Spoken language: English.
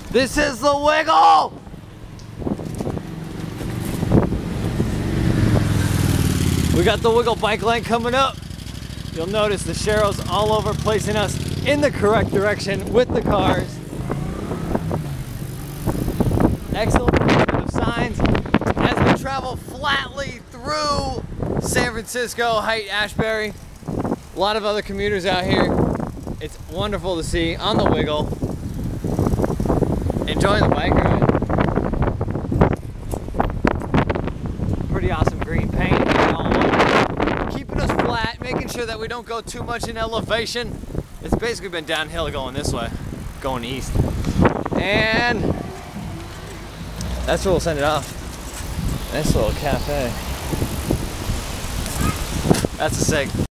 This is the Wiggle! We got the Wiggle bike lane coming up. You'll notice the Sheros all over, placing us in the correct direction with the cars. Excellent placement of signs as we travel flatly through San Francisco, Haight-Ashbury. A lot of other commuters out here. It's wonderful to see on the Wiggle. Enjoying the bike ride. Pretty awesome green paint all over. Keeping us flat, making sure that we don't go too much in elevation. It's basically been downhill going this way, going east. And that's where we'll send it off. Nice little cafe. That's a sig.